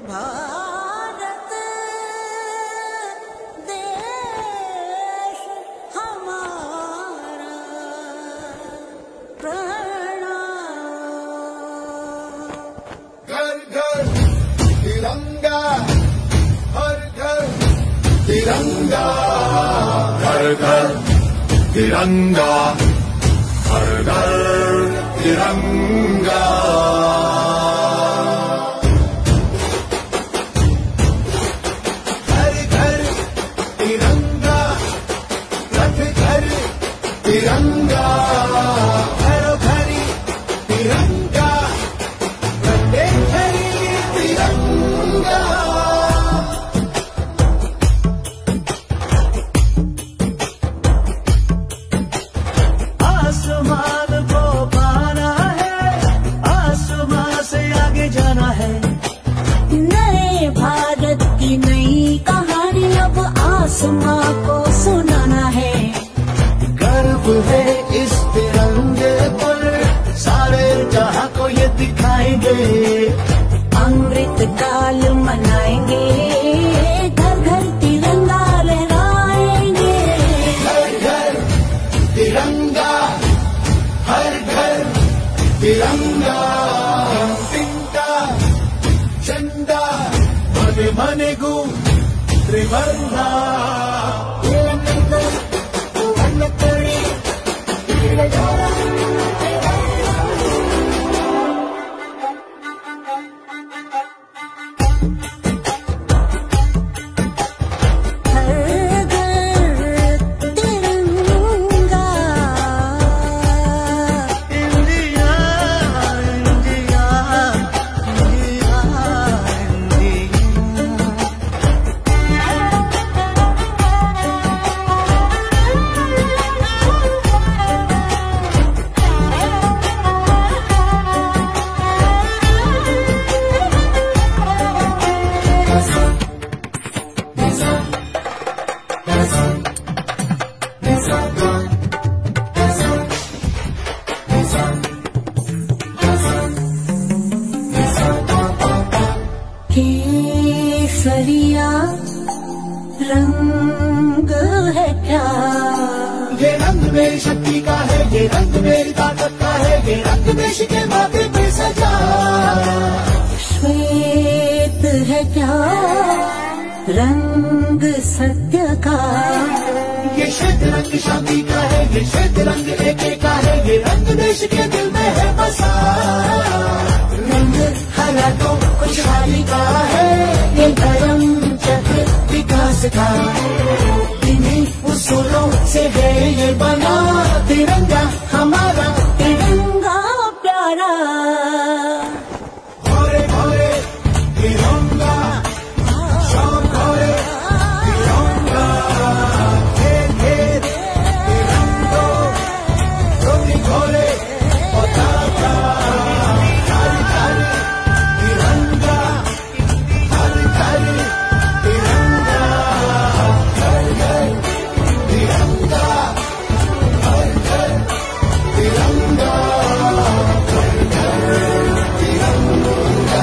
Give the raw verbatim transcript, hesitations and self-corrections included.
भारत देश हमारा प्रणाम। घर घर तिरंगा, हर घर तिरंगा, घर घर तिरंगा, हर घर तिरंगा। तिरंगा घरो घरी तिरंगा, प्रत्येक घरी तिरंगा। आसमान को पाना है, आसमान से आगे जाना है। नए भारत की नई कहानी अब आसमां को सुनाना है। गर्व है इस तिरंगे पर, सारे जहां को ये दिखाएंगे। अमृत काल मनाएंगे, घर घर तिरंगा लहराएंगे। घर घर तिरंगा, हर घर तिरंगा। तिंका झंडा मने मने गु त्रिवर्णा। केसरिया रंग है क्या? ये रंग मेरी शक्ति का है, ये रंग मेरी ताकत का है, ये रंग देश के माथे पे सजा। श्वेत है क्या रंग सत्य का? ये श्वेत रंग शांति का है, ये श्वेत रंग एके का है, ये रंग देश के दिल में है बसा। रंग हरा तो खुशहाली का है, ये धर्म चक्र विकास का। इन्हीं उसूलों से है ये बना तिरंगा हमारा, तिरंगा प्यारा। भोरे भोरे तिरंगा, शाम भोरे तिरंगा। घेर घेर तिरंगा, रोटी भोरे पताका। घर घर तिरंगा, हर घर तिरंगा, घर घर तिरंगा, हर घर तिरंगा, घर घर तिरंगा।